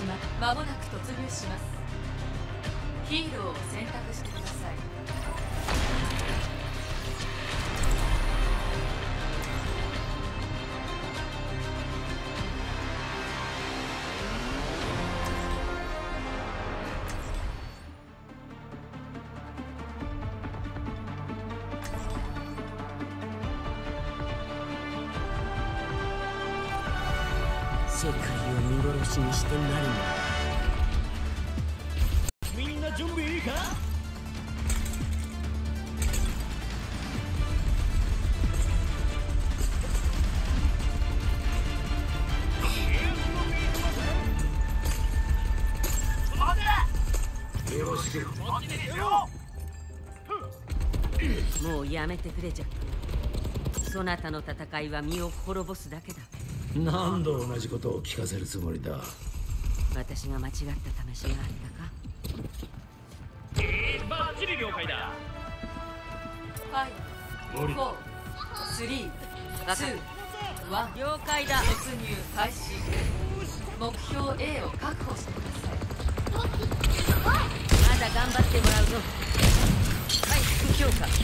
島間もなく突入します。ヒーローを選択してください。 世界を見殺しにしてなるのだ。みんな準備いいか？よろしく。もうやめてくれジャック。そなたの戦いは身を滅ぼすだけだ。 何度同じことを聞かせるつもりだ。 私が間違った試しがあったか？ バッチリ了解だ。 5、4、3、2、1。 了解だ。 突入開始。目標 A を確保してください。 まだ頑張ってもらうぞ。回復強化。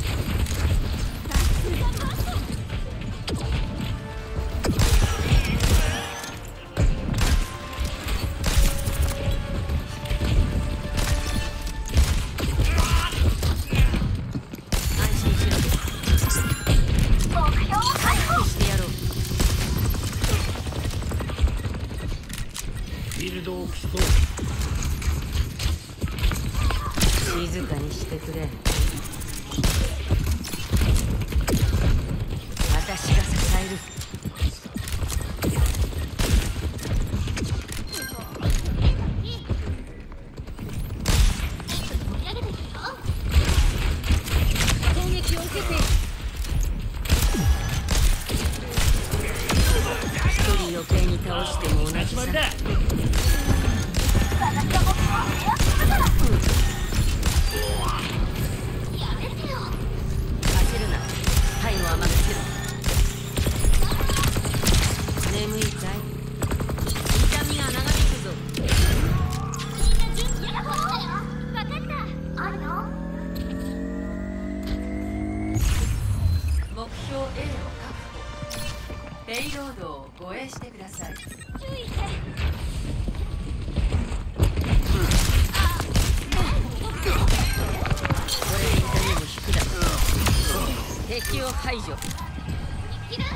静かにしてくれ。私が支える。攻撃を受けて。一人余計に倒しても同じさ。眠いかい？痛みが長引くぞ。みんな準備やったよ。分かった。あるの？ 目標 A を確保。ペイロードを護衛してください。 注意して。これで痛みも引くだろう。敵を排除。生きる。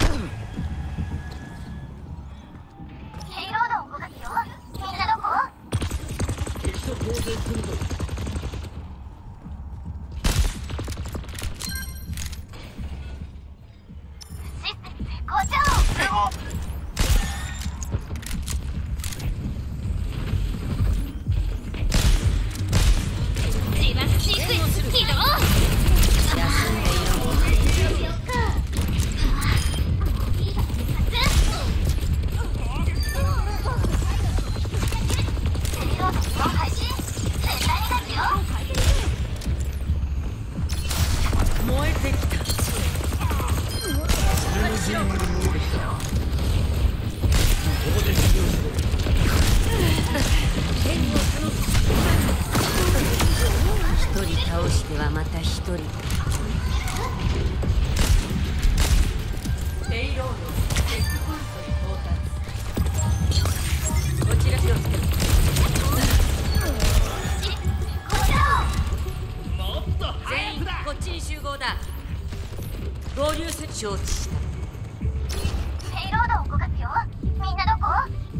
承知した。 ペイロードを動かすよ。みんなどこ？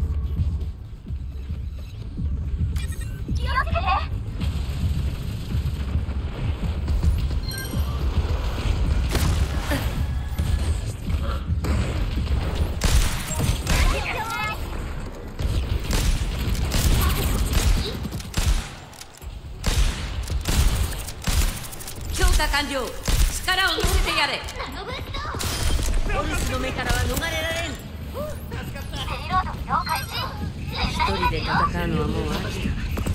気をつけて。 強化完了。力を見せてやれ。オルスの目からは逃れられん。 ペイロード了解し。 一人で戦うのはもう飽きた。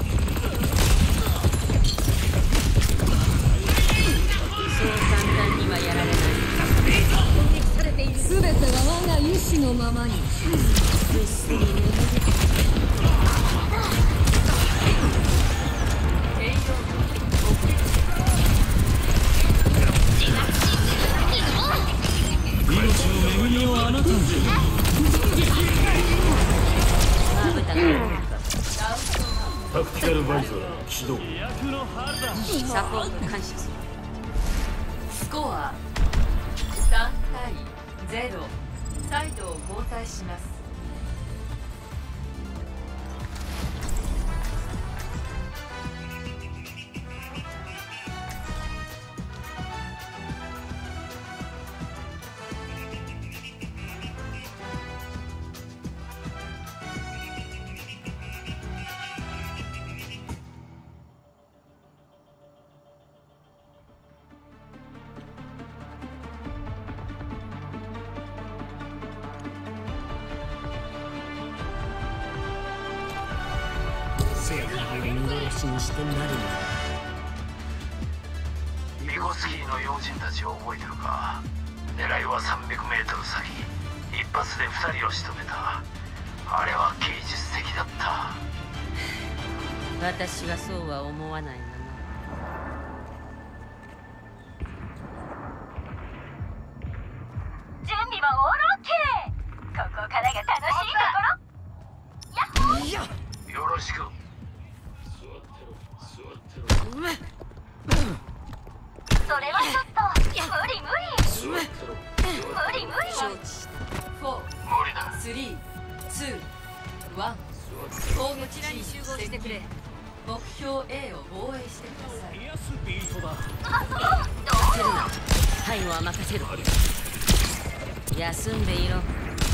そう簡単にはやられない。攻撃されている。全ては我が意志のままに。ぐっすり眠る。 タクティカルバイザー起動。 サポート感謝する。 スコア3対0。サイドを交代します。 にしてなるミゴスキーの要人たちを覚えてるか。狙いは300メートル先。一発で2人を仕留めた。あれは芸術的だった。 私はそうは思わないがな。 準備はオールオッケー。ここからが楽しいところ。ヤッホー。 よろしく。 それはちょっと無理無理。 承知した。4、3、2、1。攻撃地に集合してくれ。目標 A を防衛してください。 焦るな。背後は任せろ。休んでいろ。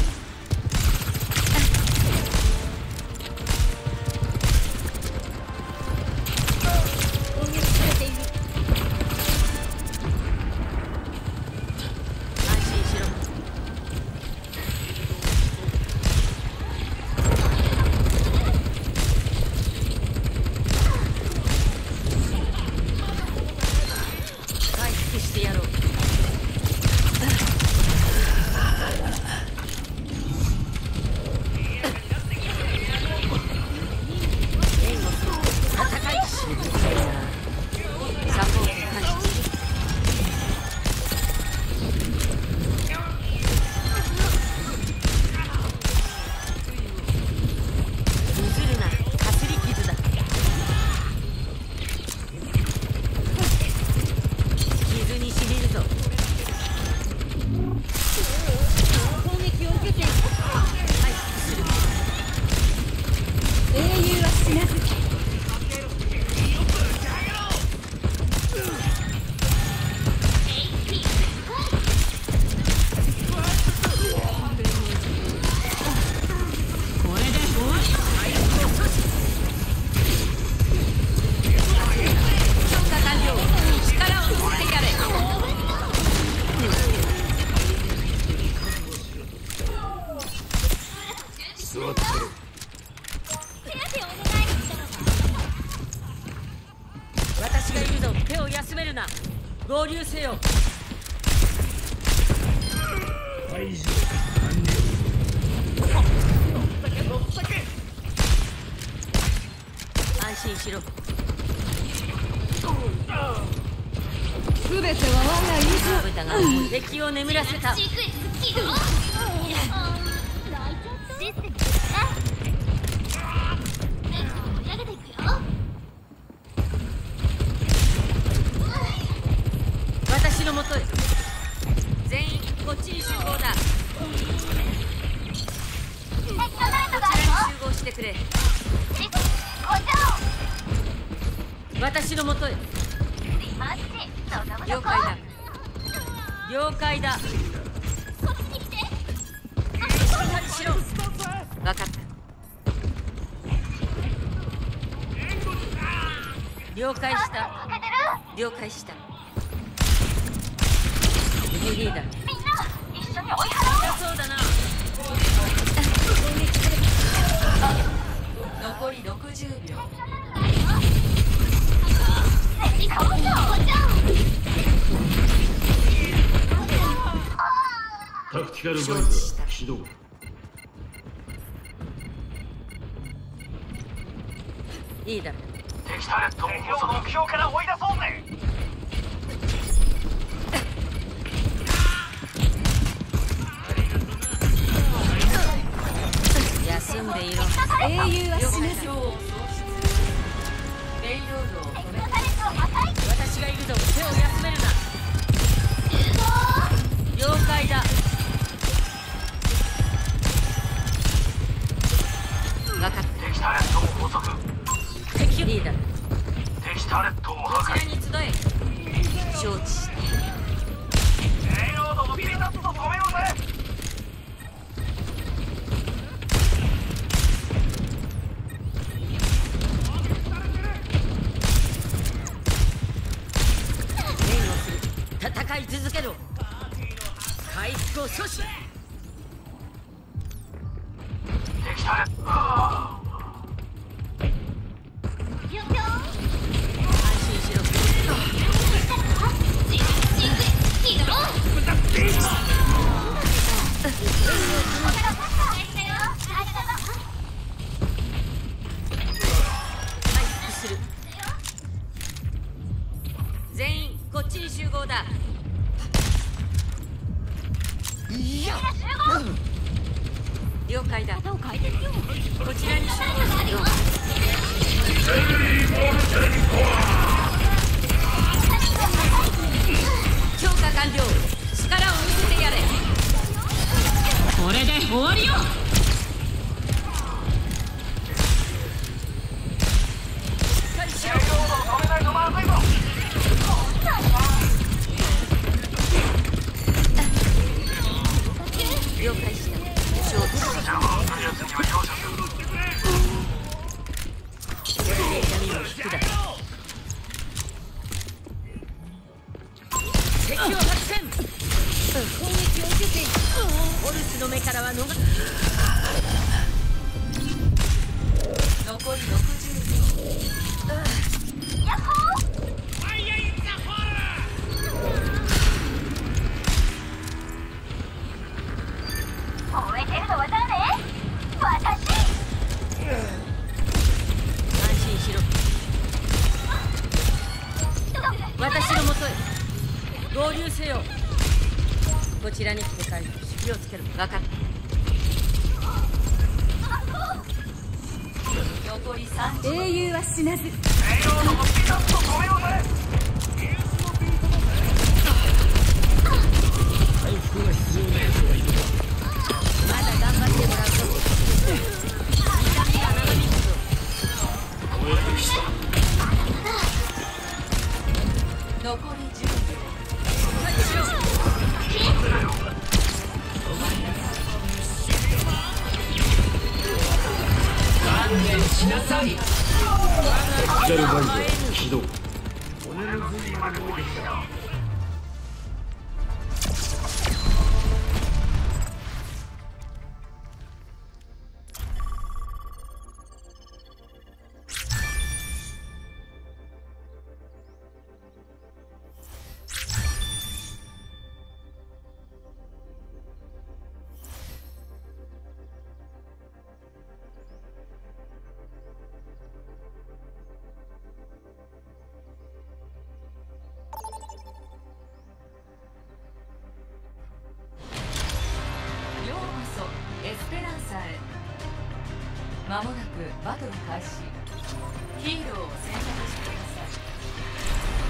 私がいるぞ。手を休めるな。合流せよ。 排除安心しろ。 すべては我が意志。 カブタが敵を眠らせた。私のもとへ。全員こっちに集合だ。こちらに集合してくれ。私のもとへ。了解だ。了解だ。しっかりしろ。分かった。了解した。了解した。リーダー。 みんな一緒に追い払おう。 そうだな。 残り60秒。 タクティカルバイザー起動。 いいだろう。 敵タレットを敵を目標から追い出そうぜ。 休んでいろ。 英雄は死なず。 ペイロードを止めタレットを破壊。 私がいるぞ。手を休めるな。了解だ。分かった。 敵タレットを捕捉。 敵リーダー、 敵タレットをこ破壊。 ちらに集え。承知した。 ペイロードのピリタッと止めようぜ。 援護する。戦い続けろ。回復を阻止。 敵タレット。 安心しろ。回復する。全員こっちに集合だ。了解だ。こちらに集合しろ。強化完了。力を見せてやれ。これで終わりよ。しっかりしろ。 ペイロードを止めないとまずいぞ。 了解した。承知した。 邪魔をする奴には容赦する。 これで痛みも引くだろう。敵を発見。攻撃を受けている。ホルスの目からは逃れ。 残り60秒。 ヤッホー。燃えてるのは誰？私。 安心しろ。私のもとへ合流せよ。こちらに来て回復し、気をつけろ。分かった。 残り30秒。 英雄は死なず。 ペイロードのピリタッと止めようぜ。 まだ頑張ってもらうぞ。痛みが長引くぞ。 残り10秒。 しっかりしろ。 観念しなさい。 ジェルバイド起動。 ようこそエスペランサへ。まもなくバトル開始。ヒーローを選択してください。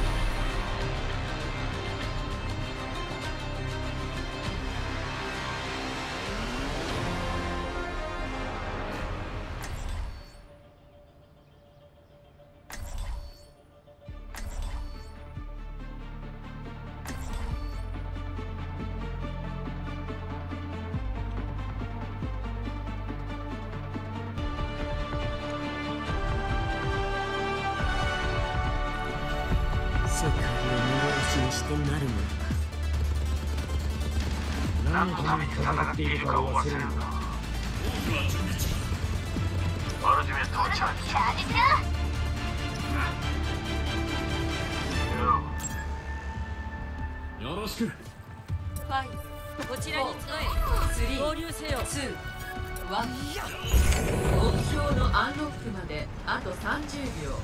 世界を幻にしてなるものか。 何のために戦っているかを忘れるな。アルティメットをチャージ。 チャージする。 よよろしく。 5、 こちらに集え。合流せよ。 2、1。目標のアンロックまであと30秒。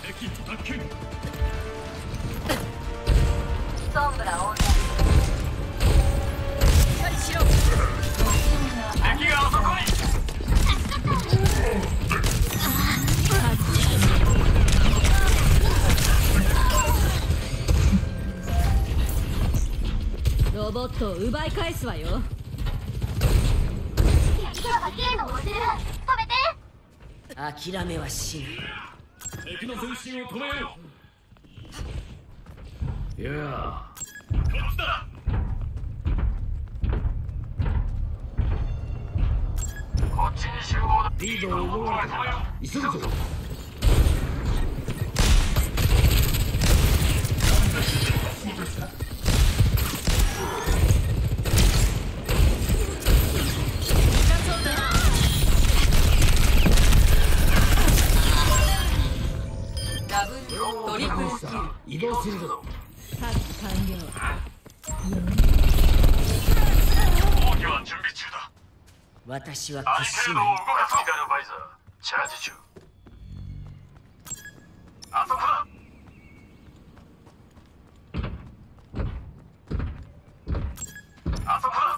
ソンブラオン敵があそこに。 ロボットを奪い返すわよ。 敵がゲートを押せる。止めて。 諦めはしない。 敵の前進を止めよう。 いやこっちだ。 こっちに集合だ。 リードを奪われた。 急ぐぞ。 ダブルトリプルスキル。 移動するぞ。 タスク完了。 王騎は準備中だ。 私はアリ屈しケードを動ない。 かす。 ミカルバイザーチャージ中。 あそこだ。あそこだ。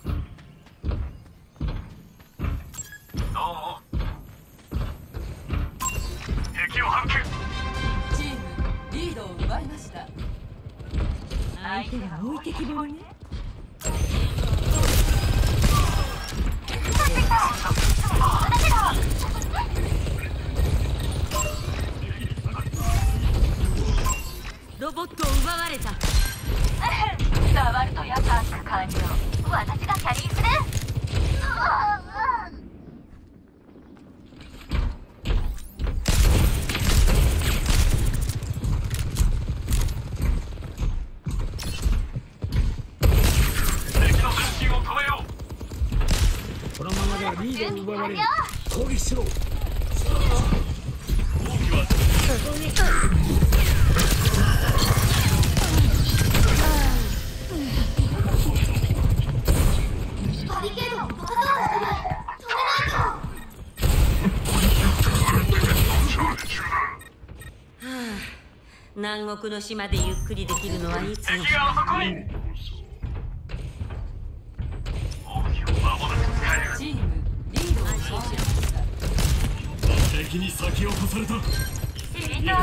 どうも。敵を発見。 チームリードを奪いました。 相手が置いてきぼりね。 ロボットを奪われた。 ザワルトやタスク完了。私がキャリーする。 敵の前進を止めよう。 このままではリードを奪われる。攻撃しろ。 王騎はバリケードを爆破する。止めないと。 南国の島でゆっくりできるのはいつの敵があそこに。王騎を間もなく使える。 チームリードを奪いました。 敵に先を越された。 起動。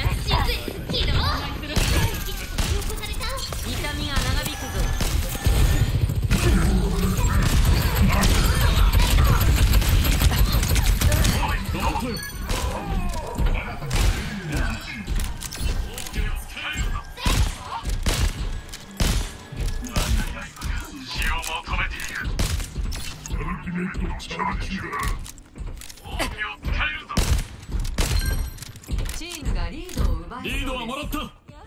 痛みが長引くぞ。 ロボットよ。死を求めている。王騎を使えるぞ。 チームがリードを奪いリードはもらった。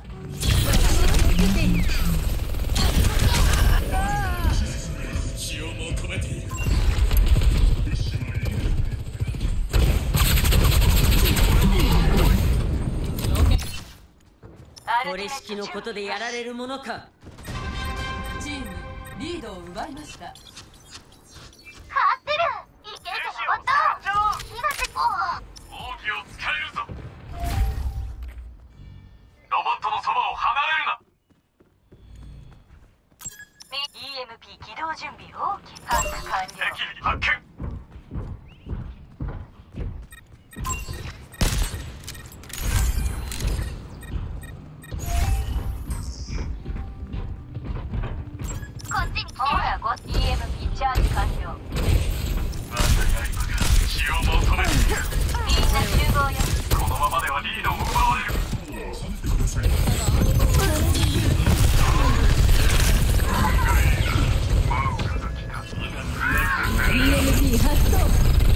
死を求めている。 これ式のことでやられるものか。 チームリードを奪いました。 勝ってる。いけるぞロボット。今せこう。 王騎を使えるぞ。ロボットのそばを離れるな。 EMP 起動準備 OK。タスク完了。 敵発見。 こっちに来て。ほらEMP チャージ完了。 死を求めている。 みんな集合よ。 このままではリードを奪われる。 EMP 発動。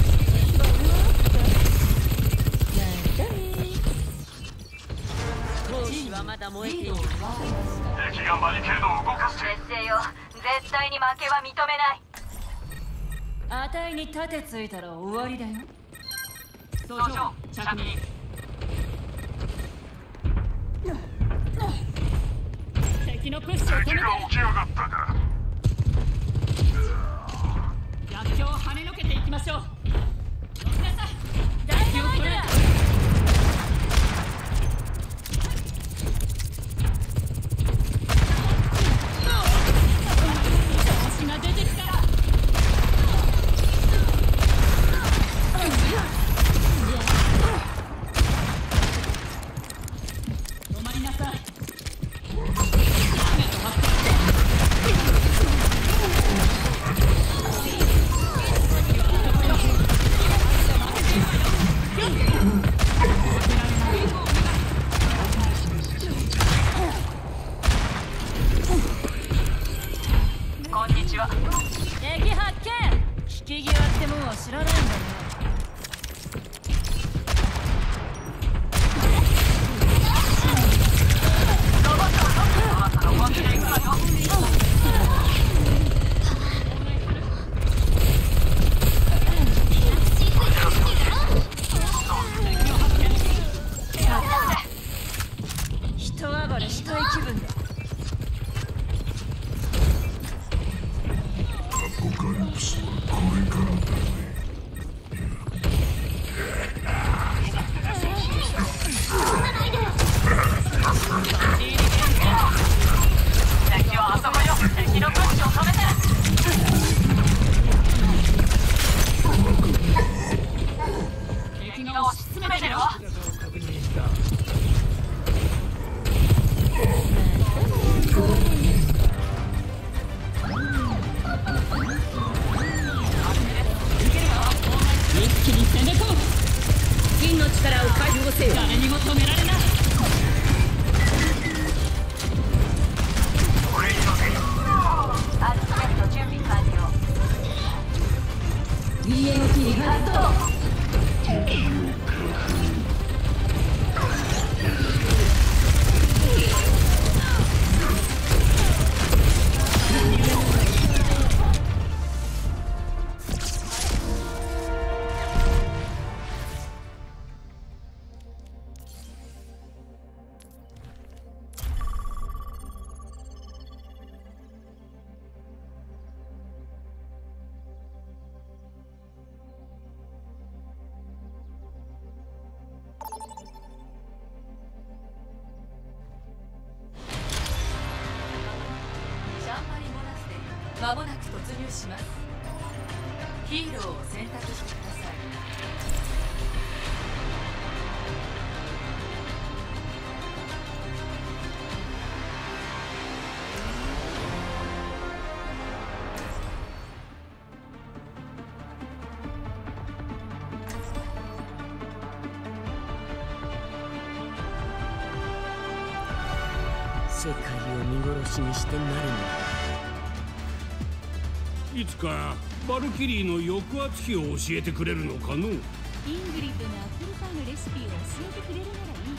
闘志はまだ燃えている。 敵がバリケードを動かしている。 劣勢よ。絶対に負けは認めない。 あたいに盾ついたら終わりだよ。 装上着任。 敵のプッシュを止めて。 敵が起き上がったか。 逆境を跳ねのけていきましょう。 ダイナマイトだ。 フィギュアってもんは知らないんだね。人暴れしたい気分だ。 敵はあそこよ。敵のプッシュを止めて。敵が押し詰めてるわ。 一気に攻め込む。銀の力を解放せよ。誰にも止められない。 アルティメット準備完了。 EMP 発動。 間もなく突入します。ヒーローを選択してください。 世界を見殺しにしてなるのだ。 いつかバルキリーの抑圧比を教えてくれるのかの。イングリッドのアップルパイのレシピを教えてくれる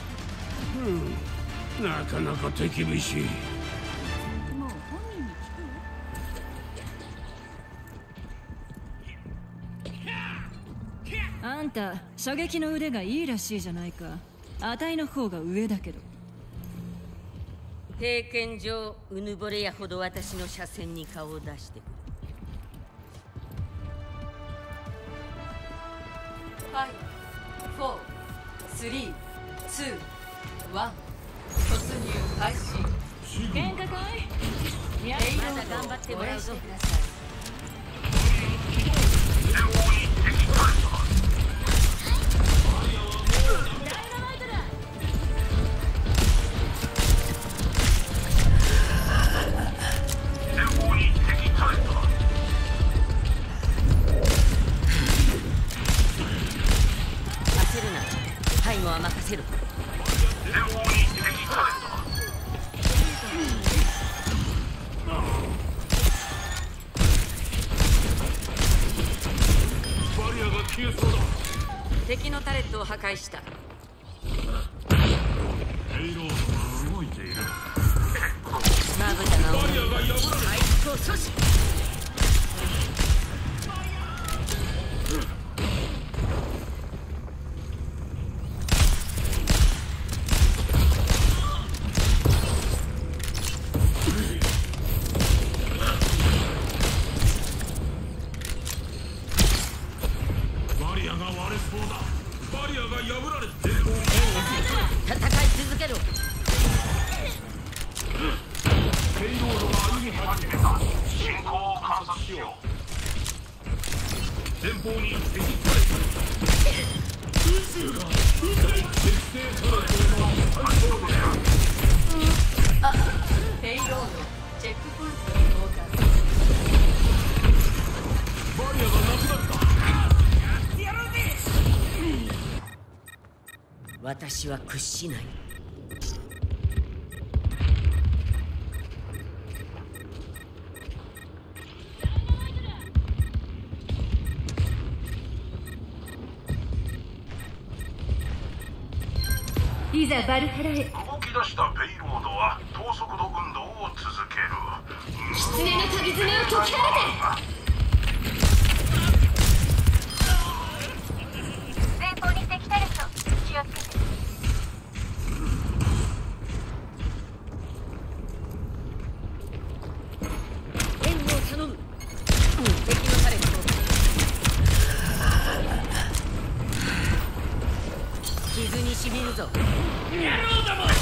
ならいい。なかなか手厳しい。もう本人に聞く。あんた射撃の腕がいいらしいじゃないか。あたいの方が上だけど。 経験上うぬぼれやほど私の車線に顔を出してくる。 5、4、3、2、1、突入開始。 喧嘩かい？ まだ頑張ってもらうぞ。背後は任せる。 バリアが消えそうだ。 敵のタレットを破壊した。 ペイロードが動いている。 まぶたがバリアが破られた。 回復を阻止。戦い続けろ。 ペイロードが歩み始めた。 進行を観察しよう。 前方に敵タレット。宇宙が敵性タレットの最高だ。 ペイロードチェックポイントに到達。 バリアがなくなった。 私は屈しない。 いざバルハラへ。 動き出したペイロードは高速度運動を続ける。 狐の鍵爪を解き放て。 前方に敵タレット、気をつけて。 援護を頼む。敵のタレット。傷にしみるぞ。 野郎ども、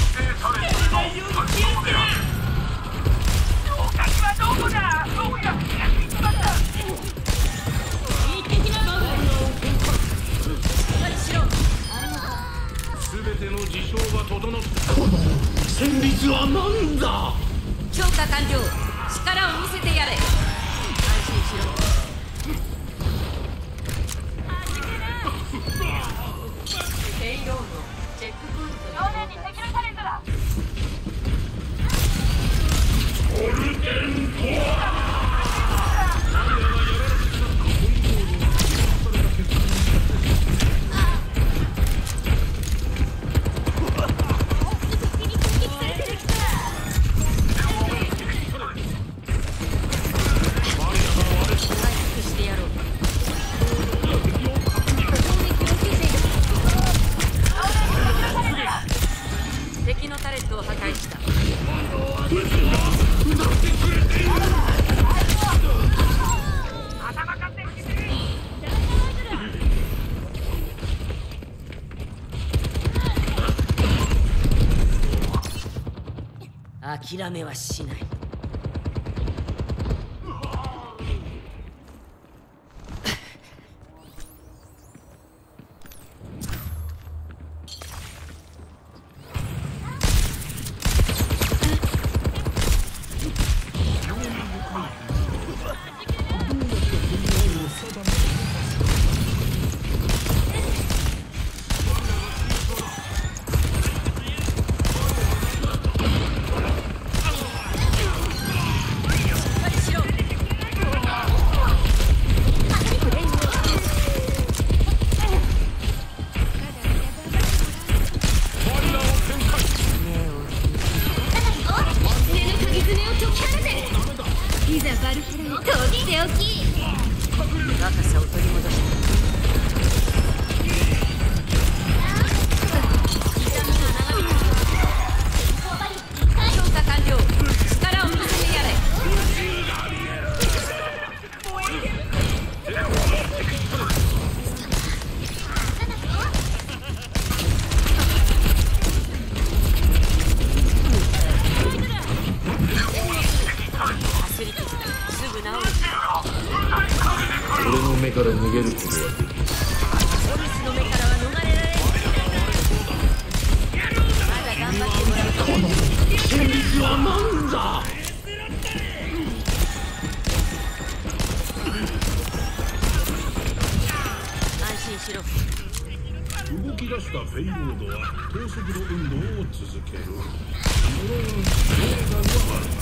おかしはどこだ。どこや、やってしまった。 いい敵なの。しっかりしろ。 全ての事象が整った。この戦慄は何だ。 強化完了。力を見せてやれ。安心しろ。 ペイロードチェックポイント正面に敵のタレットだ。 オルテント敵のタレットを破壊した。 頭かって吹きつけ。 諦めはしない。いざバルハラへ。とっておき。若さを取り戻した。痛みが長引く。強化完了。力を見せてやれ。 俺の目から逃げることはできる。 オルスの目からは逃れられん。まだ頑張ってもらうと。 この戦慄は何だ。 安心しろ。 動き出したペイロードは高速度運動を続ける。無論命が上回るな。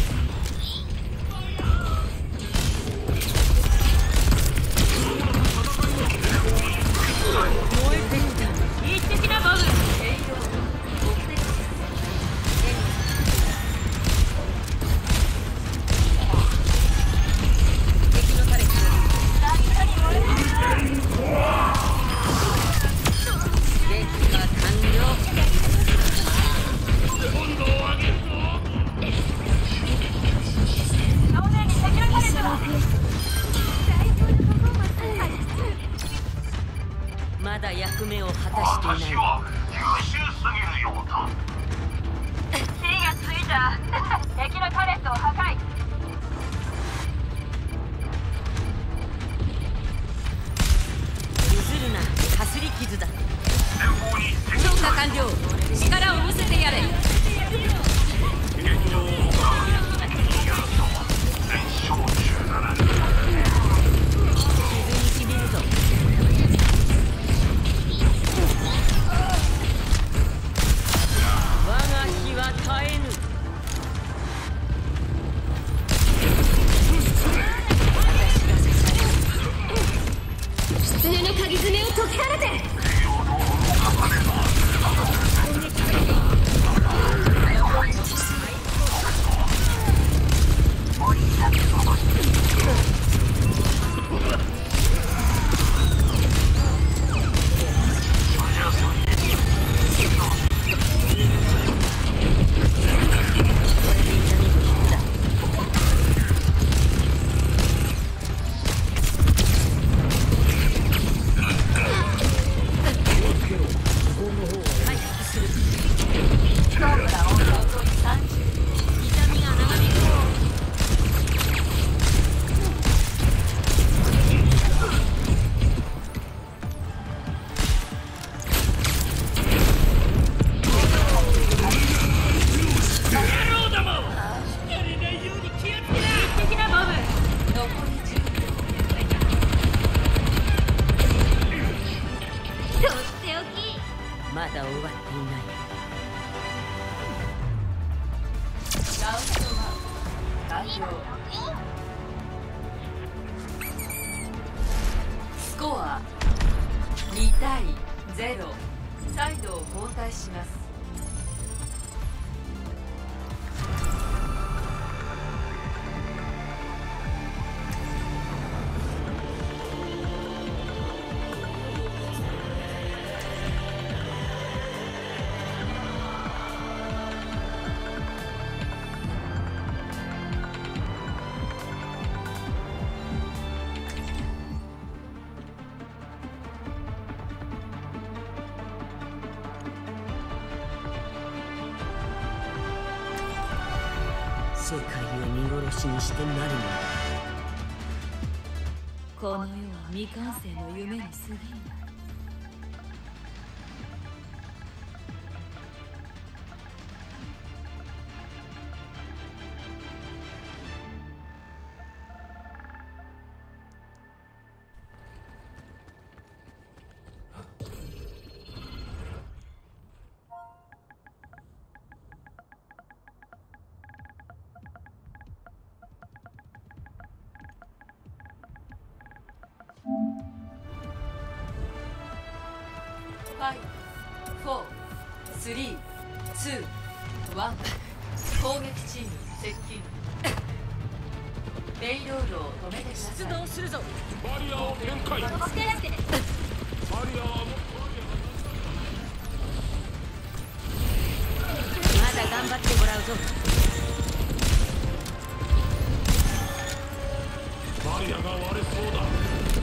まだ役目を果たしていない。 私は優秀すぎるようだ。 火がついた。敵のタレットを破壊。 譲るな。かすり傷だ。強化完了。力を見せてやれ。傷にしみるぞ。我が火は絶えぬ。私が刺される。狐の鍵爪を解き放て。攻撃まだ終わっていない。 ラウンド1完了。スコア2対0。サイドを交代します。 世界を見殺しにしてなるのだ。 この世は未完成の夢に過ぎん。5、4、3、2、1。攻撃チーム接近。レイロードを止めてください。 出動するぞ。 バリアを展開。バリアはまだ頑張ってもらうぞ。 バリアが割れそうだ。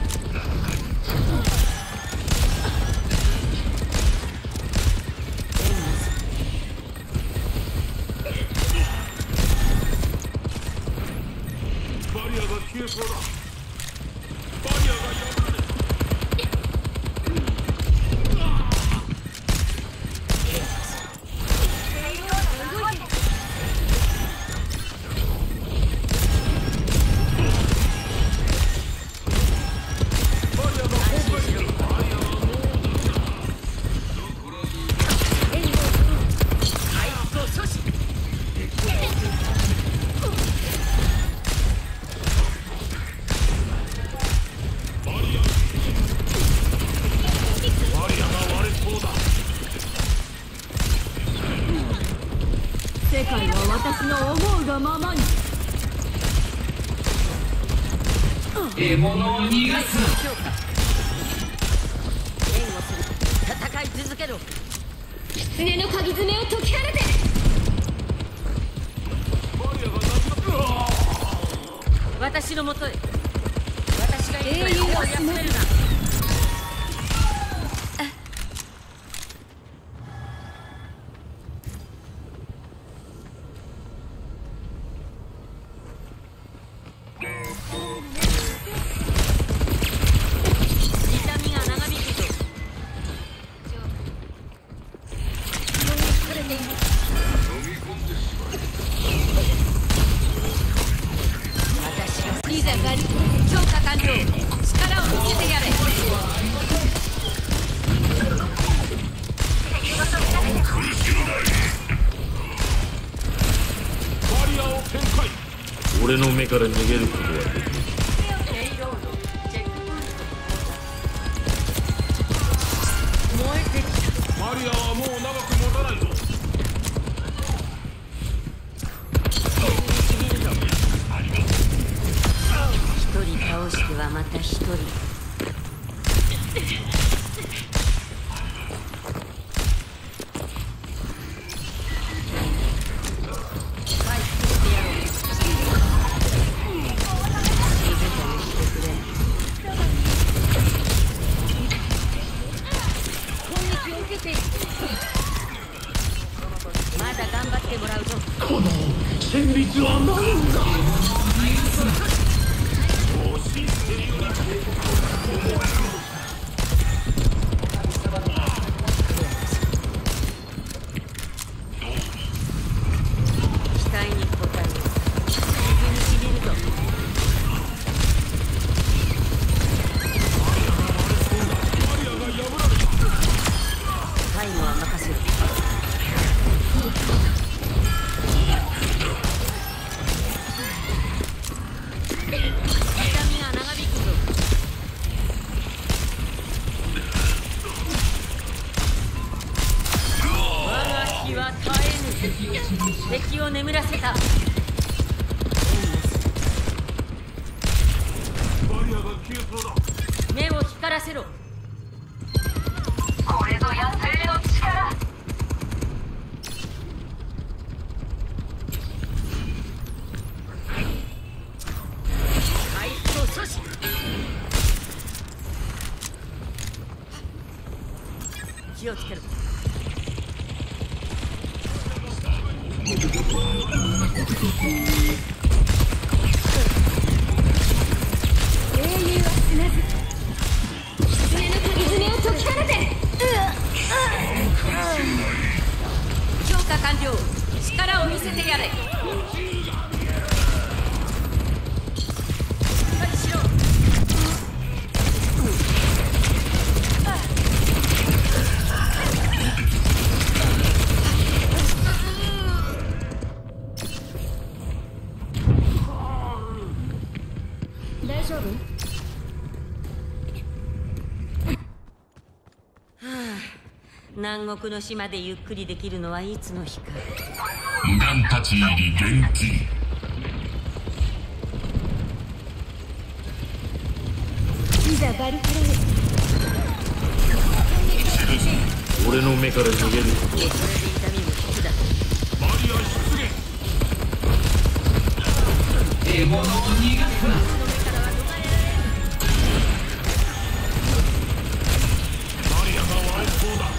バリアが消えそうだ。バリアが破られた。 世界は私の思うがままに。 獲物を逃がすな。 援護する。戦い続けろ。 狐の鍵爪を解き放て。 私のもとへ。私がいるというを休めるな。強化完了。力を見せてやれ。 バリアを展開。俺の目から逃げることはできる。 レイロードチェックポイント。 燃えてきた。 バリアはもう長く持たないぞ。 た一人。まだ頑張ってもらうぞ。 この戦慄は何だ。 期待に応える。水にしびるぞ。タイムは任せる。痛みが長引くぞ。我が火は絶えぬ。敵を眠らせた。 バリアが消えそうだ。 目を光らせろ。 これぞ野生の力。 回復を阻止。気をつけろ。 英雄は死なず狐の鍵爪を解き放て。 強化完了。力を見せてやれ。しろ。 大丈夫？ 南国の島でゆっくりできるのはいつの日か。 無断立ち入り厳禁。 いざバルフレー。 俺の目から逃げることは。 これで痛みも引くだ。 バリア出現。 獲物を逃がすな。 バリアが割れそうだ。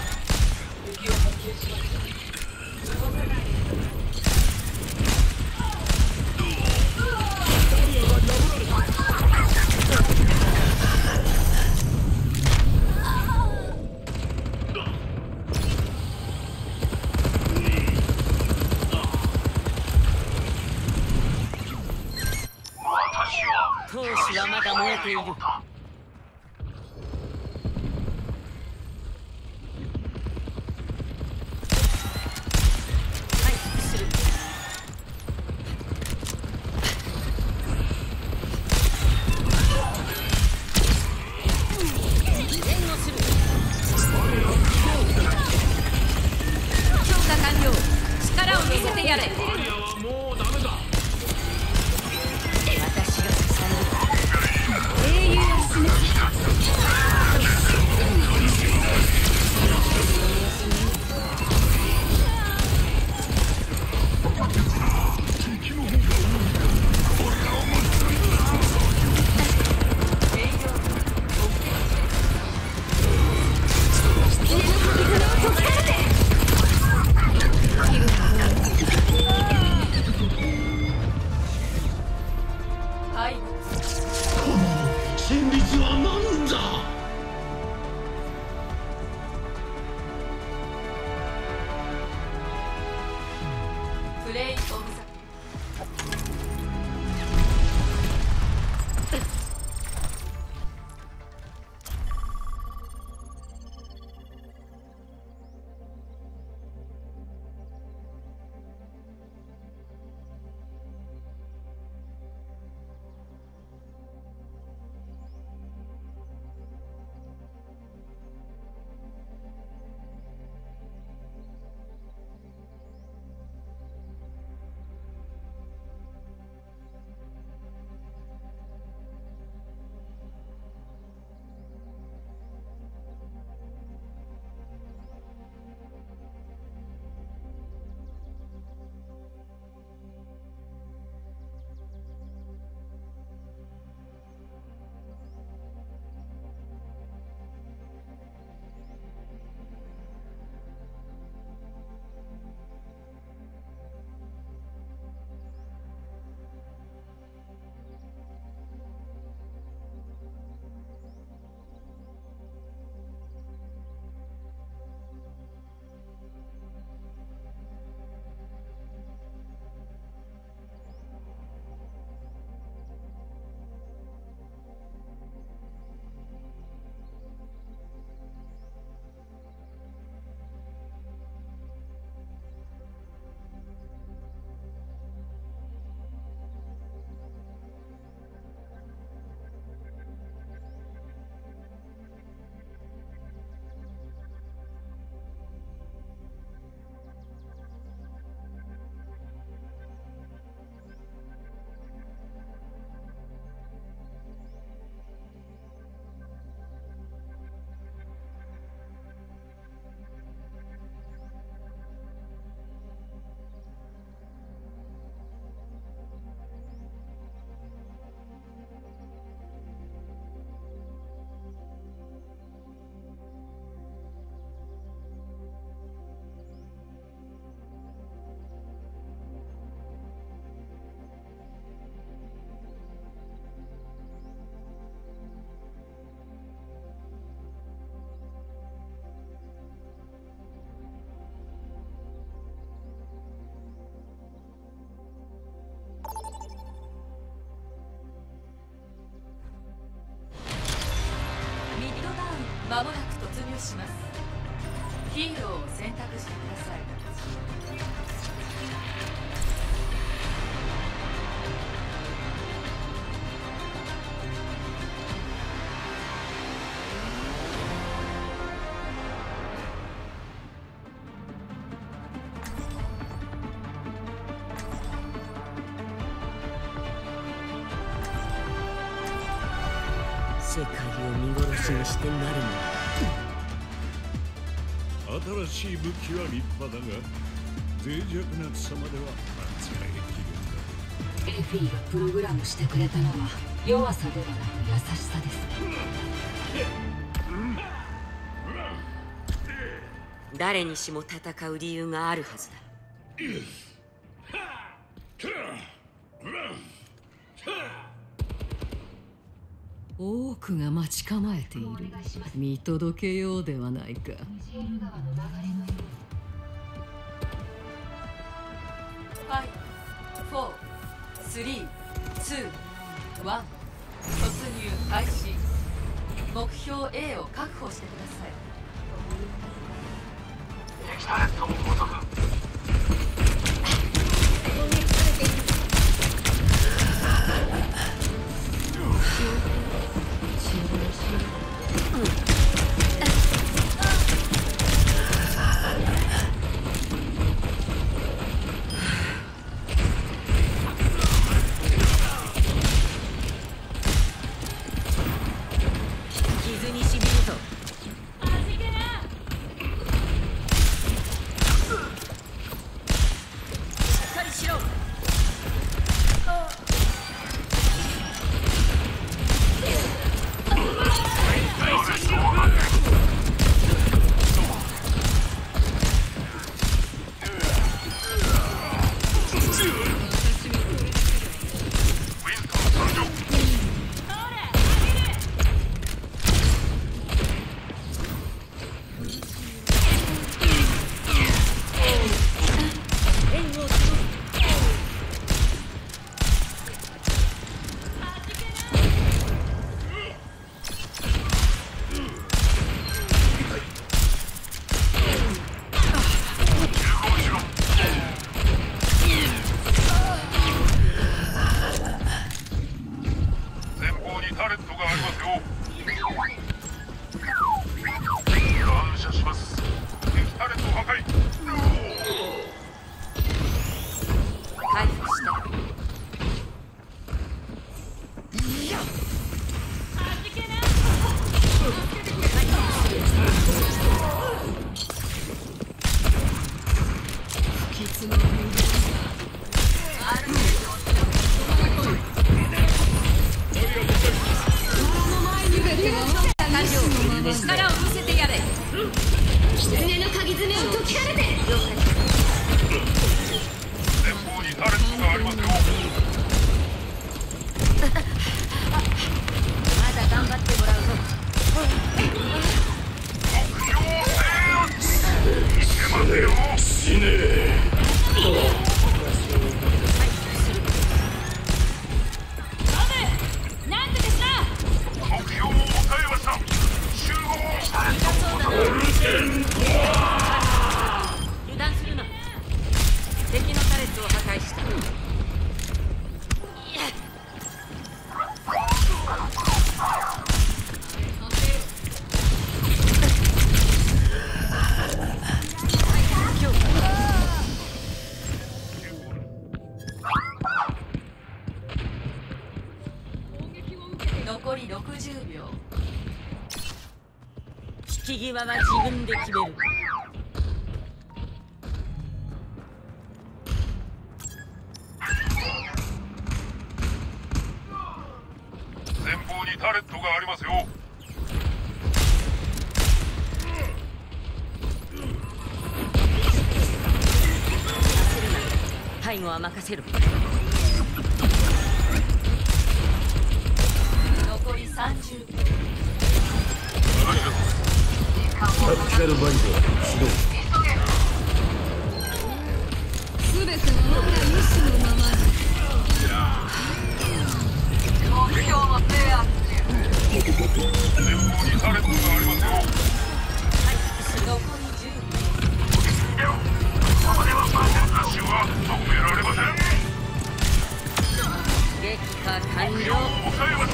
私は間もなく突入します。ヒーローを選択してください。 世界を見殺しにしてなるの。 新しい武器は立派だが脆弱な貴様では扱いきれん。 エフィーがプログラムしてくれたのは弱さではなく優しさです。 誰にしも戦う理由があるはずだ。 多くが待ち構えている。見届けようではないか。 5、4、3、2、1、突入開始。目標 A を確保してください。 エキタレットもごとく。 傷にしびるぞ。しっかりしろ。力を見せてやれ。 狐の鍵爪を解き放て。 前方にタレットがありますよ。 まだ頑張ってもらうぞ。 目標制圧。見せますよ。死ね。 なんとかしろ。 目標を抑えました。集合。 油断するな。敵のタレットを破壊した。 残り60秒。 引き際は自分で決める。 前方にタレットがありますよ。 背後は任せる。 残り30秒。 タクティカルバイザー始動。 すべての我が意志のままに。 前方にタレットがありますよ。 は完了。 抑えました。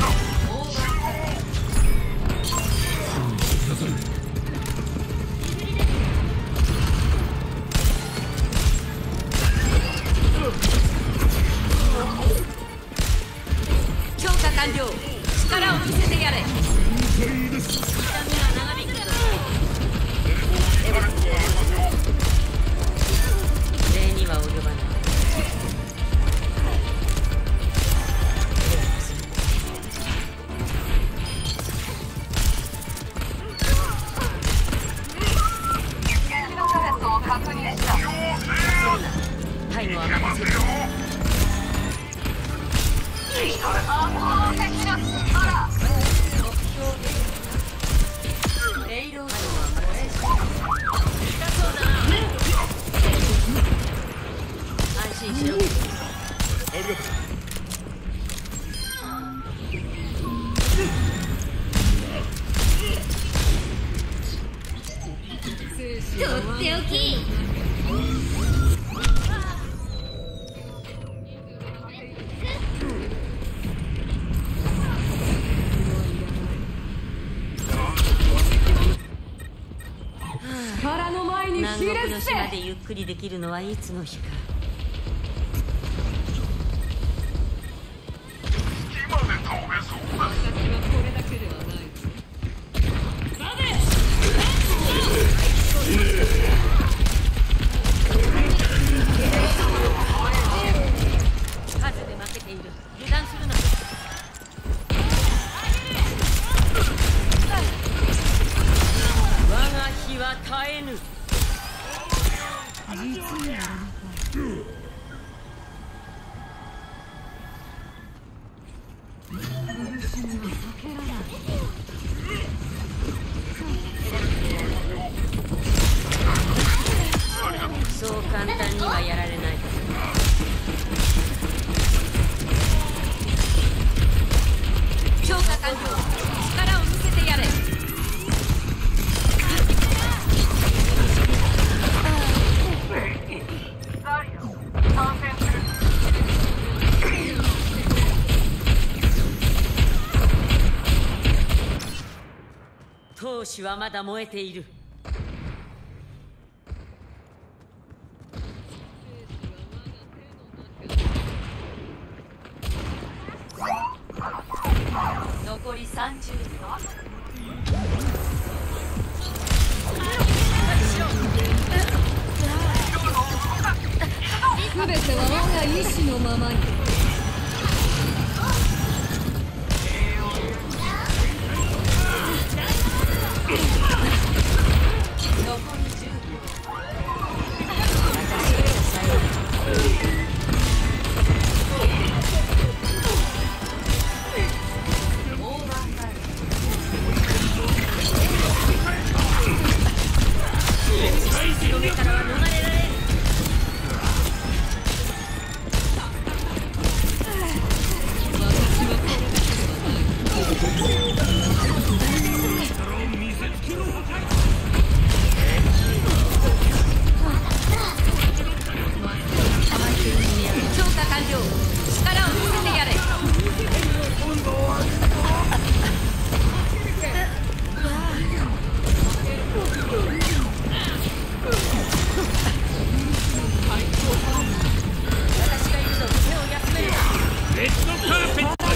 強化完了。力を見せてやれ。痛みが長引くぞ。礼には及ばない。背後は任せる。 レイロード安心しろ。 とっておき。 南国の島でゆっくりできるのはいつの日か。 今で飛べそうだ。 これだけではない。 数で負けている。油断するな。我が日は絶えぬ。そう簡単にはやられない。強化完了。力を見せてやれ。闘志はまだ燃えている。 残り30秒。 すべては我が意志のままに。 残り10秒。 強めからは逃れられん。強化完了。力を見せてやれ。私がいるぞ。手を休めるな。 レッドカーペット。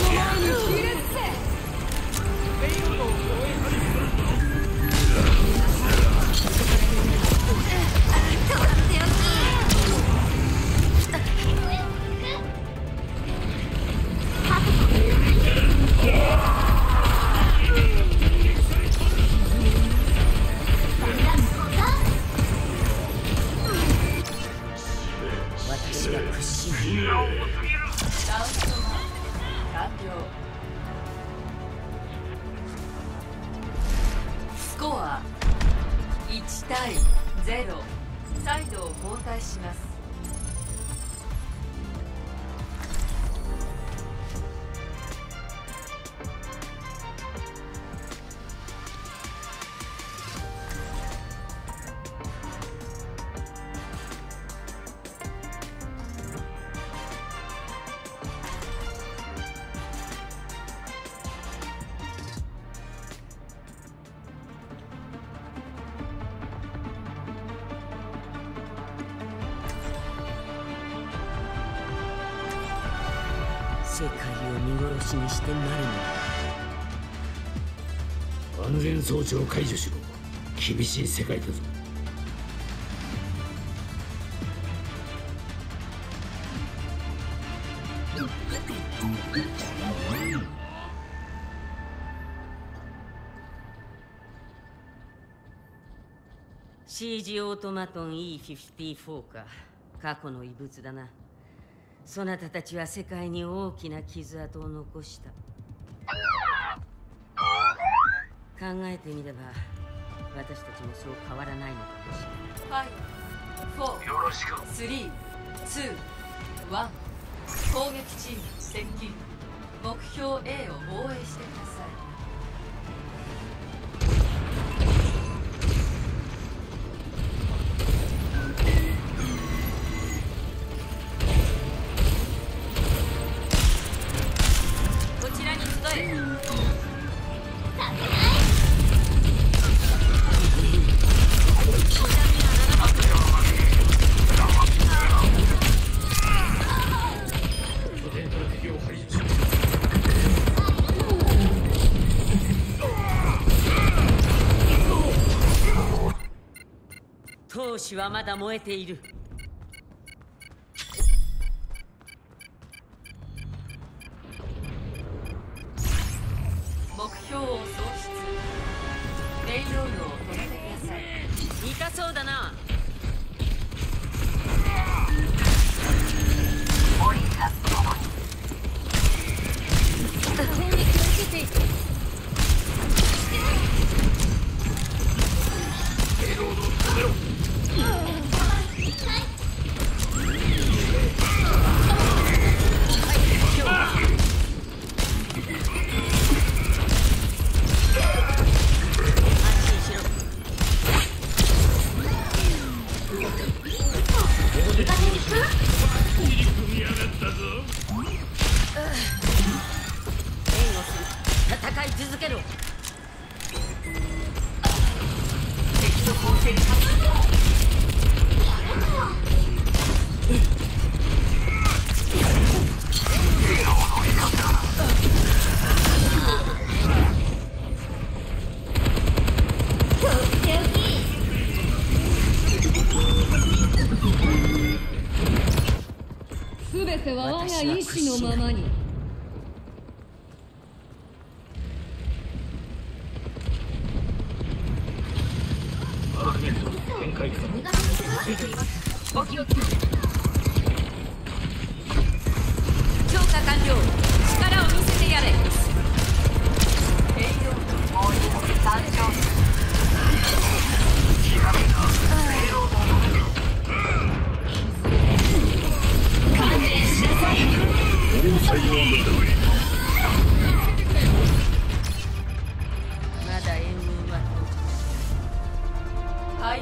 私が屈しない。 ラウンド完了。スコア1対0。サイドを交代します。 世界を見殺しにしてなるのだ。 安全装置を解除しろ。厳しい世界だぞ。 CG オートマトン E54 か。過去の遺物だな。そなたたちは世界に大きな傷跡を残した。考えてみれば私たちもそう変わらないのかもしれない。 5、4、 よろしく。 3、2、1。攻撃チーム接近。目標 A を防衛してください。 闘志はまだ燃えている。 目標を喪失。レイロードを止めてください。 痛そうだな。 オリンがここに。 攻撃を受けている。 ペイロードを止めろ。 戦い続けろ。 敵の攻勢に勝つ。 すべては我が意志のままに。 アーグメント展開可能。 お気をつけて。 強化完了。力を見せてやれ。 レイロードもう一度参照する。観念しなさい。 まだ援軍ははい。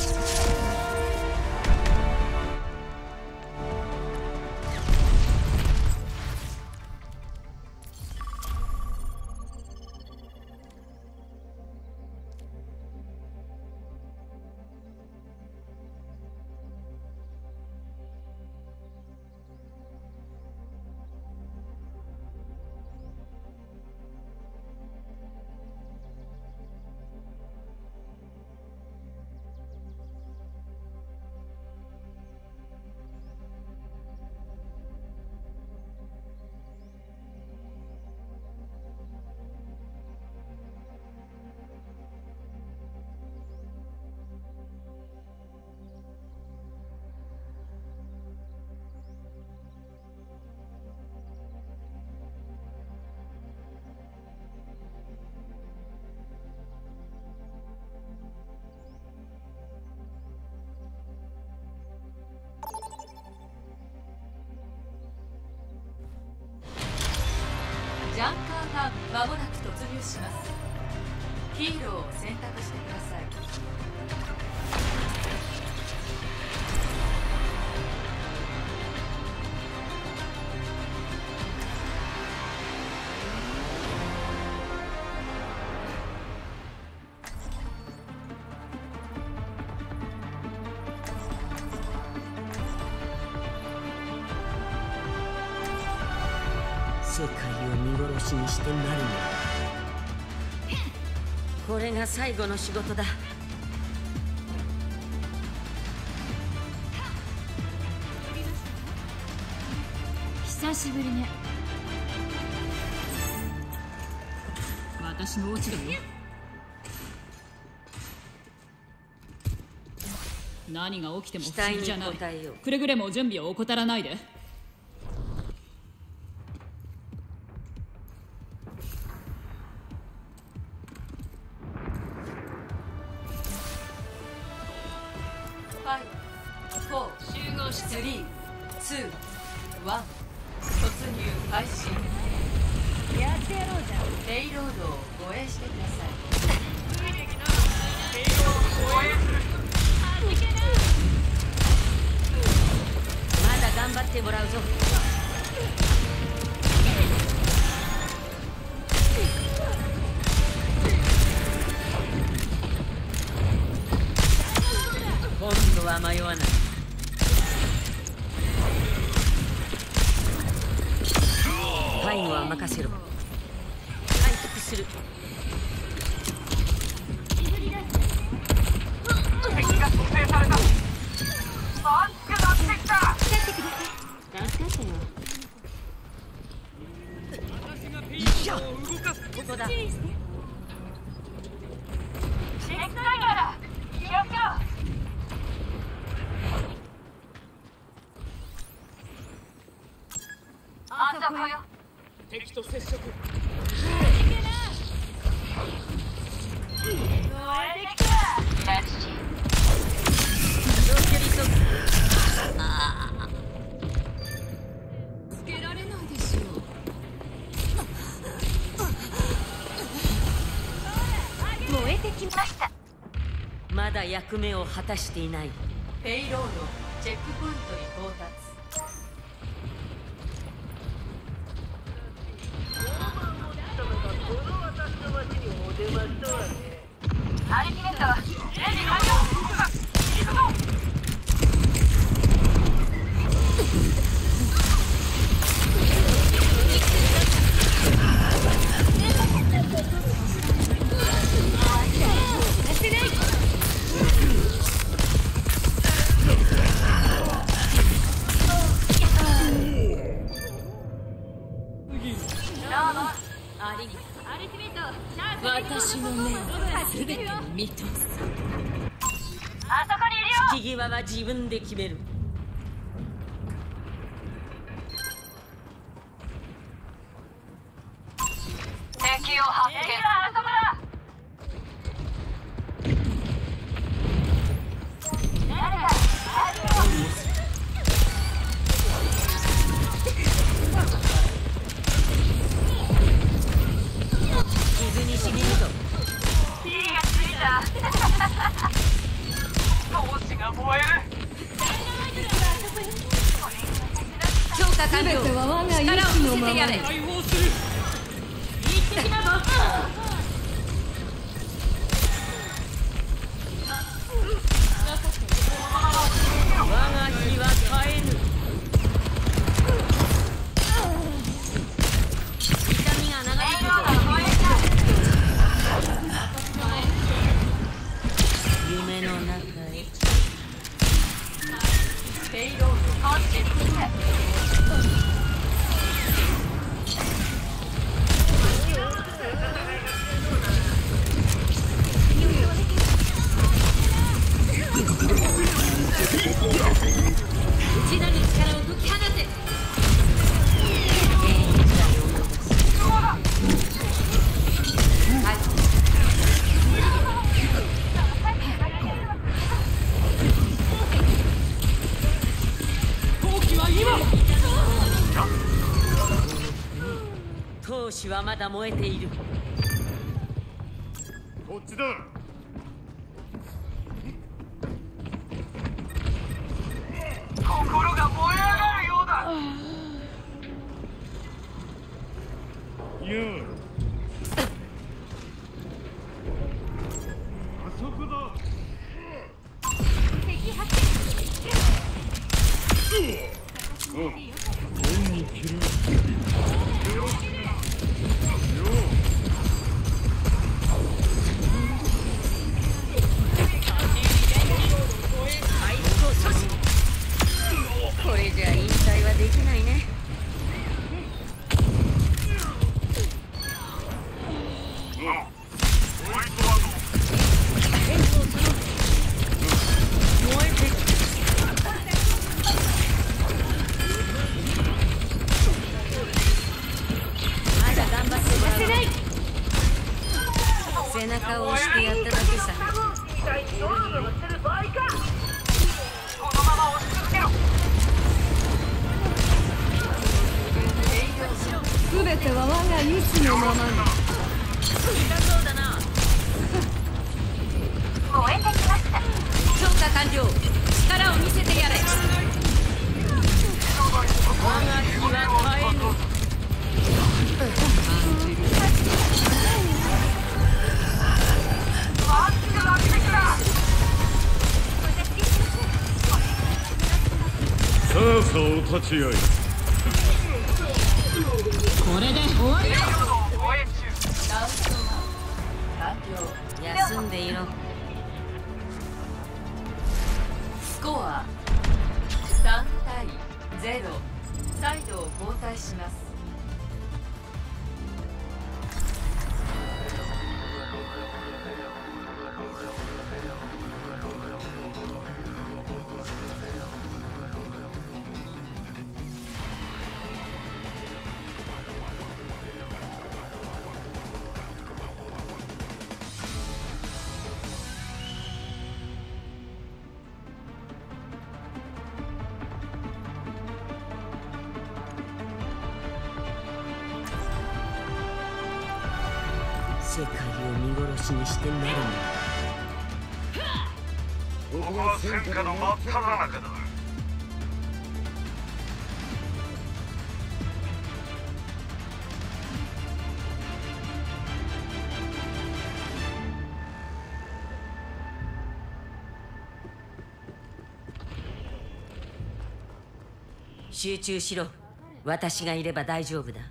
ジャンカーが間もなく突入します。ヒーローを選択してください。 世界を見殺しにしてなるのだ。これが最後の仕事だ。 久しぶりね。私のオチだよ。何が起きても不思議じゃない。くれぐれも準備を怠らないで。 集合し3、2、1、突入開始。やってやろうじゃん。ペイロードを護衛してください。ペイロードを護衛する。 まだ頑張ってもらうぞ。今度は迷わない。最後は任せろ。回復する。 敵が蘇生された。熱くなってきた。 助かったよ。 私がピーを動かす。 ここだ。 シネクタイガーだ。気をつけろ。あそこよ。 敵と接触。 つけられないでしょ燃えてきました。 まだ役目を果たしていない。 ペイロードチェックポイントに到達。 アルティメット、レジ完了。行くぞ。 私の目を全て見通す。 あそこにいるよ。 引き際は自分で決める。 敵を発見。あそこだ。誰だ。 傷にしみるぞ。 火がついた。 闘志が燃える。 強化完了。 全ては我が意力志のままに。 解放する。 行ってきなぞ。我が火は絶えぬ。痛みが流れるぞ。夢の中へ。 ペイロードこっちに来て。 内なる力を解き放て。 闘気は今。 闘志はまだ燃えている。 こっちだ。 心が燃え上がるようだ。 いやあそこだ。 敵発見。 恩に着る。 顔をしてやっただけさ。 みたいにノロノロしてる場合か。このまま押し続けろ。 すべては我が意志のままに。 痛そうだな。 燃えてきました。 強化完了。力を見せてやれ。我が火は絶えぬ。 さあさあお立ち会い。 これで終わりだ。 休んでいろ。 スコア3対0。サイドを交代します。 世界を見殺しにしてなるここは戦火の真っ只中だ。 集中しろ。私がいれば大丈夫だ。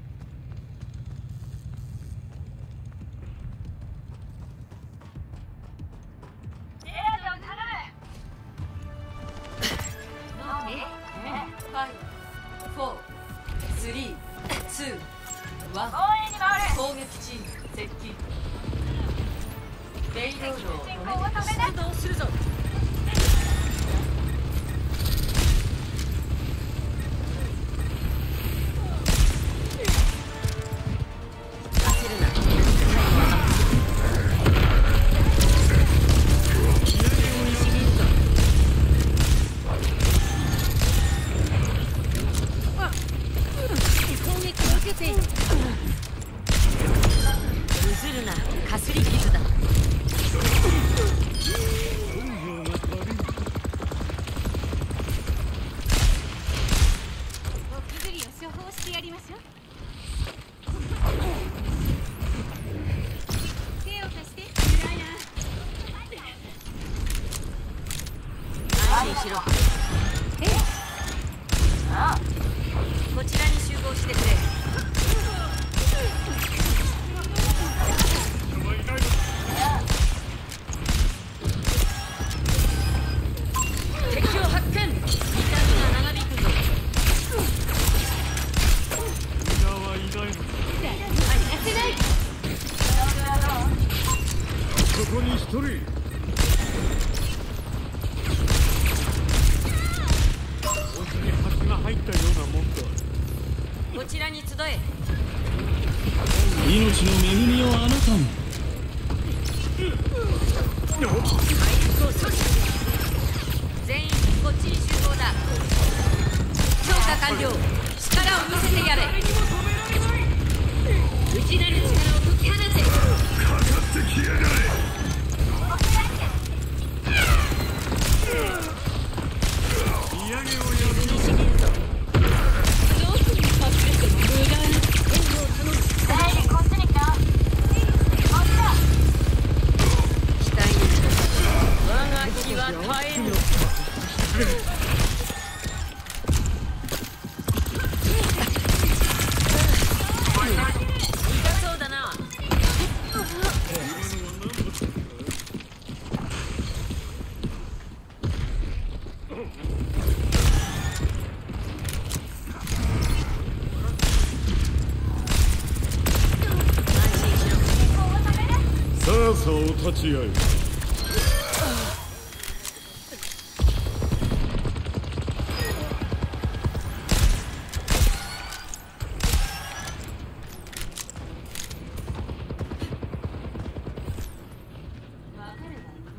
攻撃チーム接近。レイロードを止め出動するぞ。 焦るな。 攻撃を受けている。 崩るな、かすり傷だ。 お薬を処方してやりましょう。手を貸して。暗いな。 安心しろ。こちらに集合してくれ。敵を発見。痛みが長引くぞ。 皆はいないのか。ここに一人。お尻に端が入ったようなもんだ。 こちらに集え。 命の恵みをあなたに。 全員こっちに集合だ。強化完了。力を見せてやれ。内なる力を解き放て。 かかってきやがれ。土産をやる水にしみるぞ。 どこに隠れても無駄に。 誰でこっちに来た。こっちだ。 期待に我が火は絶えぬ。痛そうだな。 さあさあお立ち会い。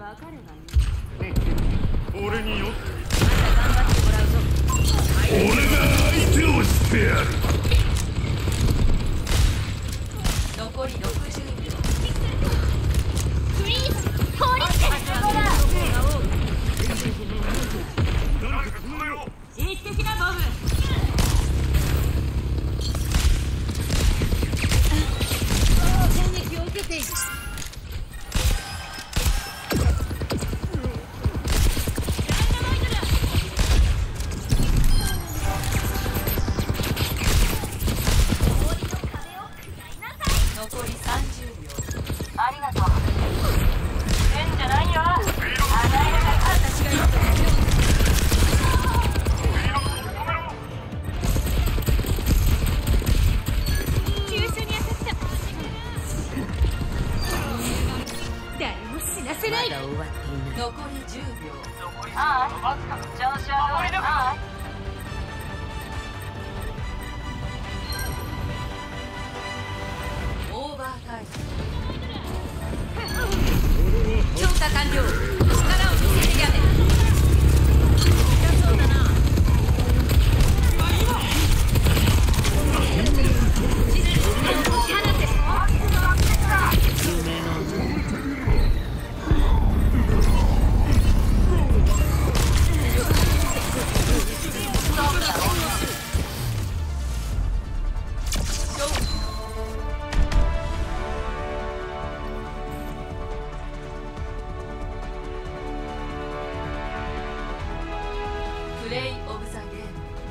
かればいい。 俺によってまだ頑張ってもらうぞ。 俺が相手をしてやる。 残り60秒。 フリーズ降臨してる。 一滴だボブ。攻撃を受けている。 残り30秒。 ありがとう。変じゃないよ。あらゆる私がいると急所に当たった。誰も死なせまない。 だ終わっていない。 残り10秒。 ああ、調子はどう？ああ。 オーバータイム。 強化完了。力を見せてやれ。そうだな。 プレイオブザゲーム。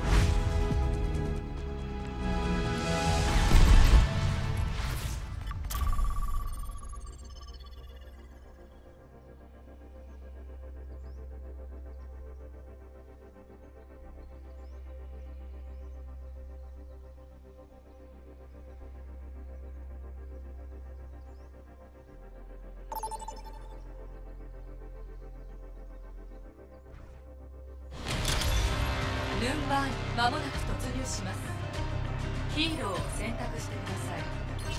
ルンバーに間もなく突入します。ヒーローを選択してください。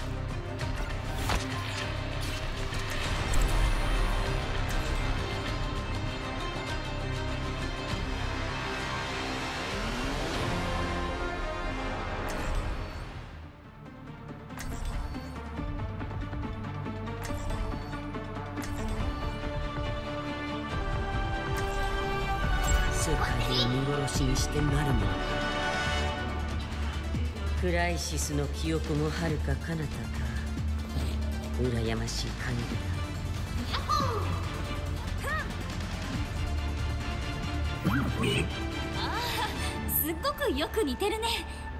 世界を見殺しにしてなるものか。クライシスの記憶もはるか彼方か。羨ましい限りすっごくよく似てるね。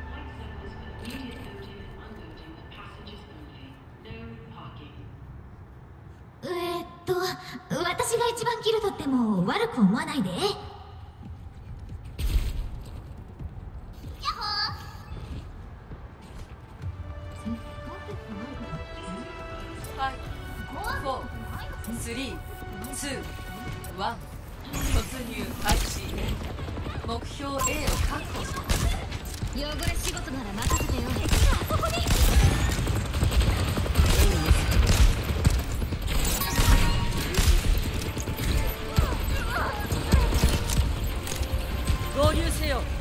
私が一番キル取っても悪く思わないで。 3、2、1、突入開始。目標 A を確保してください。 汚れ仕事なら任せてよ。そこに合流せよ。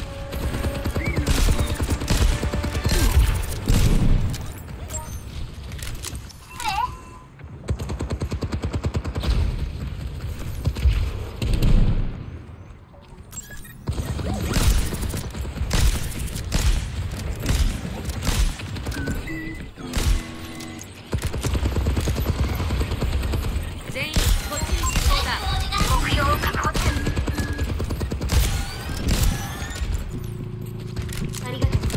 全員こっちに集合だ。 目標を確保中。 ありがとう。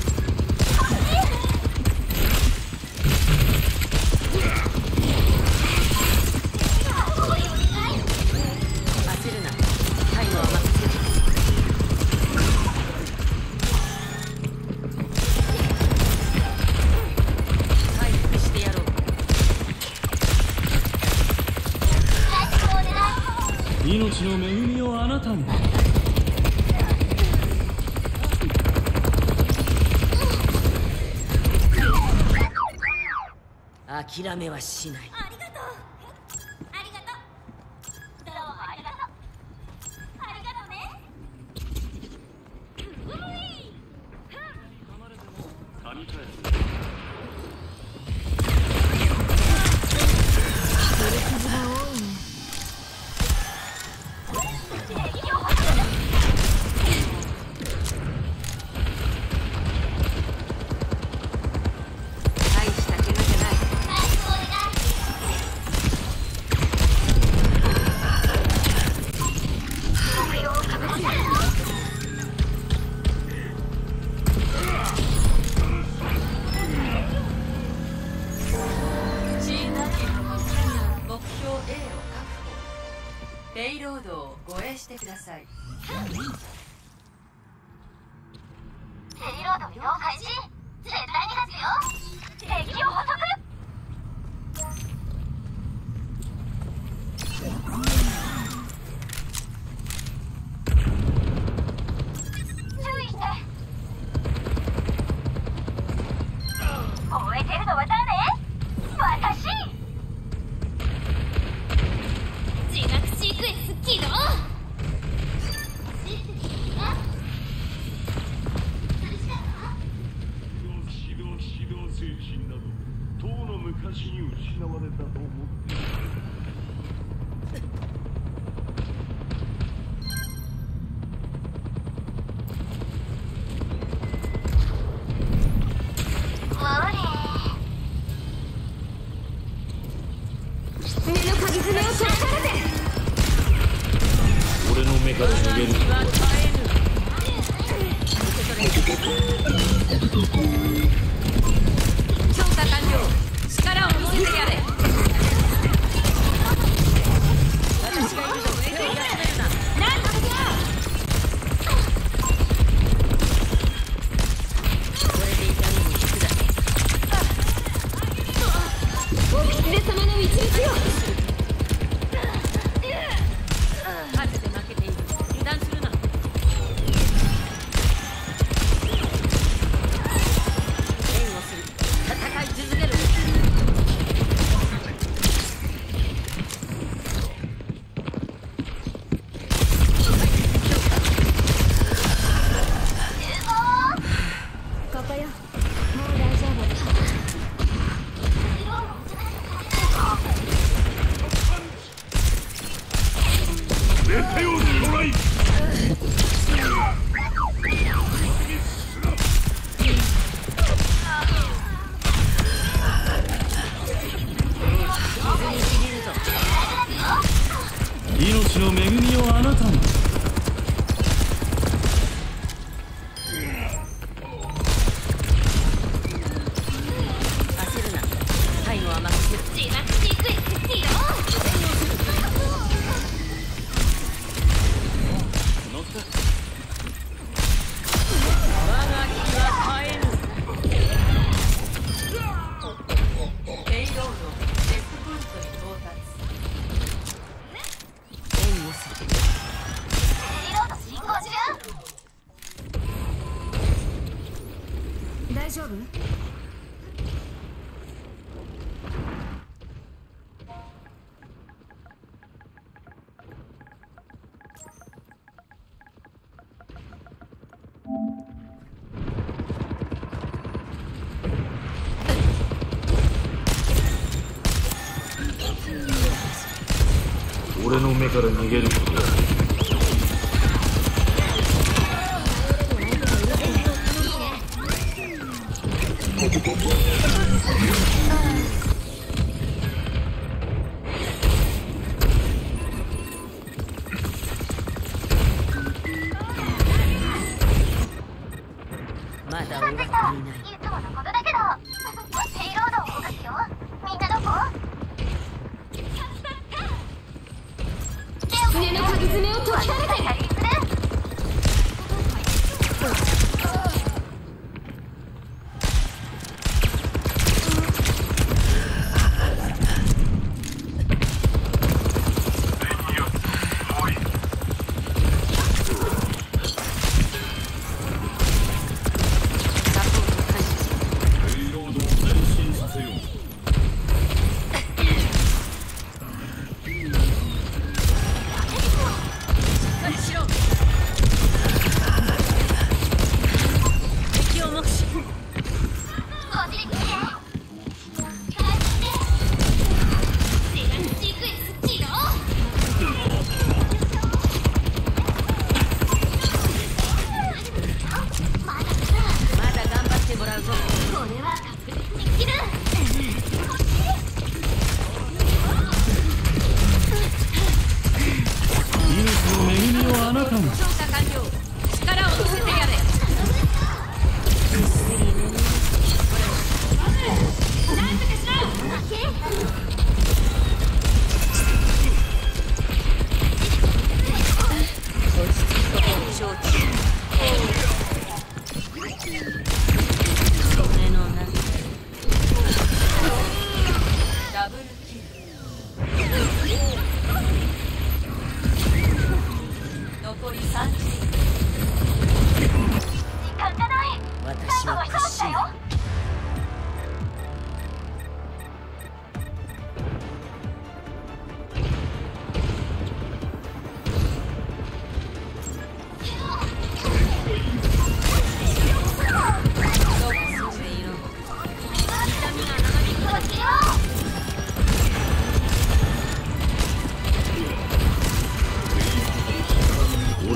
焦るな。タイムは任せる。回復してやろう。 命の恵みをあなたに。 諦めはしない。 ありがとう。ありがとペイロードを護衛してください。 ペイロード移動開始。絶対に勝つよ。敵を捕捉。注意して。燃えてるのは誰？私。自爆シークエンス起動。 指導精神などとうの昔に失われたと思っている。俺の目から逃げることは強化完了。力を見せてやれ。私がいると上からやめるな。なんとかこれで痛みも引くだけ。お狐様の導きよ。勝って負けている。油断するな。援護する。戦い続ける。 ここよ。もう大丈夫。 絶対をトライ。命の恵みをあなたに。 焦るな。最後は任せる。 自爆シークエンス起動。 我が気は絶えぬ。 ペイロードチェックポイントに到達。 援護する。 ペイロード進行中。 大丈夫？ 俺の目から逃げることは。 まだ終わっていない。 いつものことだけど。ペイロードを動かすよ。みんなどこ？ 狐の鍵爪を解き放て。 しろ。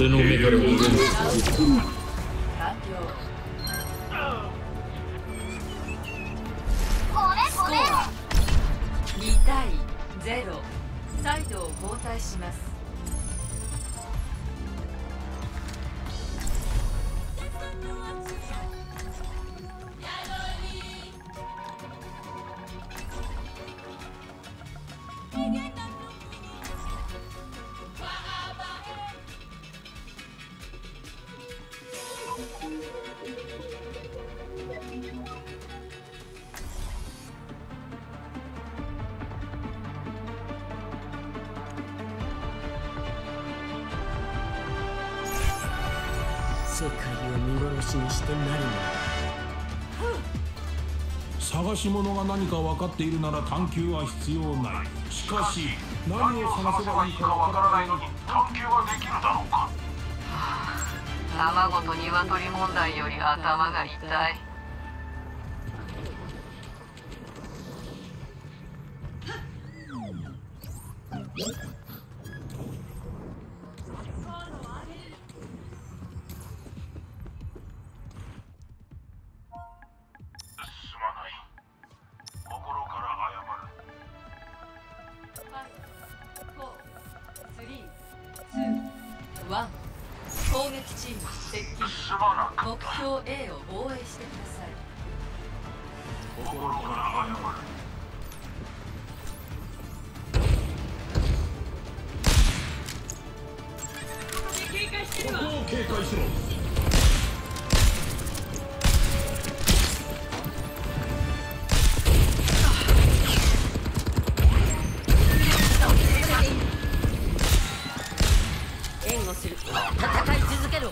俺の目から逃げる。 スコア2対0、サイドを交代します。 世界を見殺しにしてなるのだ。 探し物が何か分かっているなら探求は必要ない。しかし何を探せばいいか分からないのに探求はできるだろうか。 卵と鶏問題より頭が痛い。 攻撃チーム接近。目標 A を防衛してください。 心から謝る。 ここを警戒しろ。 援護する。戦い続けろ。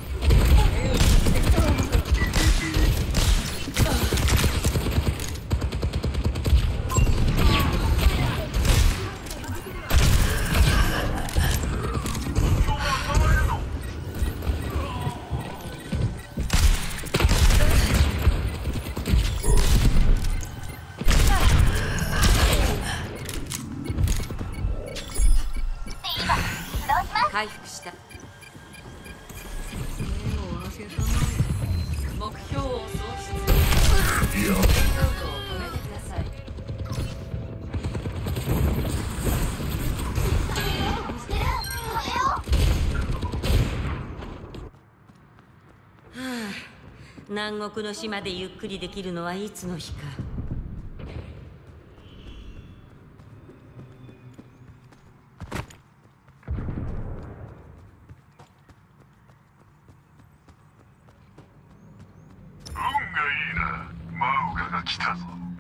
回復した。 目標を喪失。リロードを止めてください。 はあ、南国の島でゆっくりできるのはいつの日か。 来たぞ。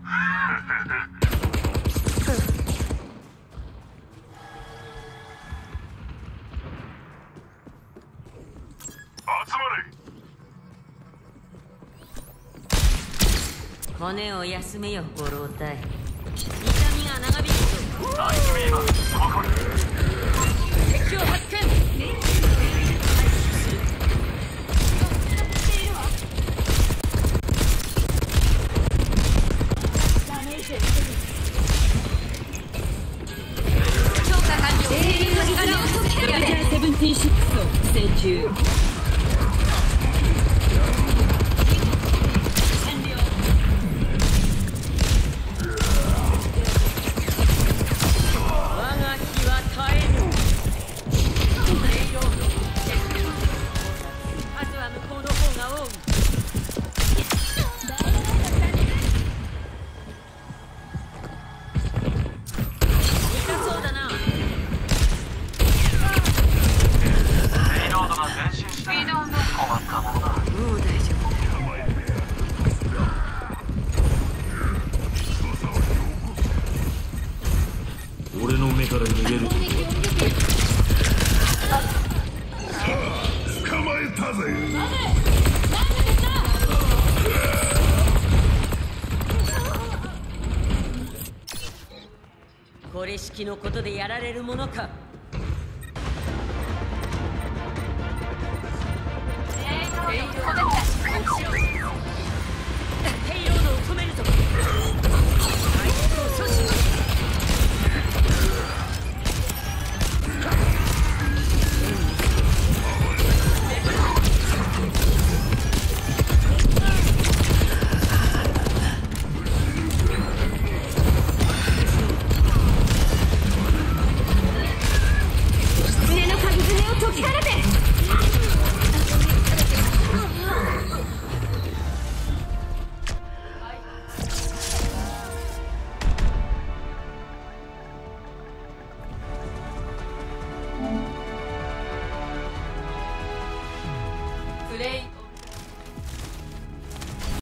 集まれ。 骨を休めよ、ご老体。痛みが長引くと。 ナイスビーム、ここに。 敵を発見。 76を成中。 我が日は絶えぬ。数は向こうの方が多い。痛そうだな。 困ったものだ。 もう大丈夫だ。 俺の目から逃げると捕まえたぜ。 これしきのことでやられるものか。ペイロードを止めるぞ。回復を阻止。 切られて。 プレイ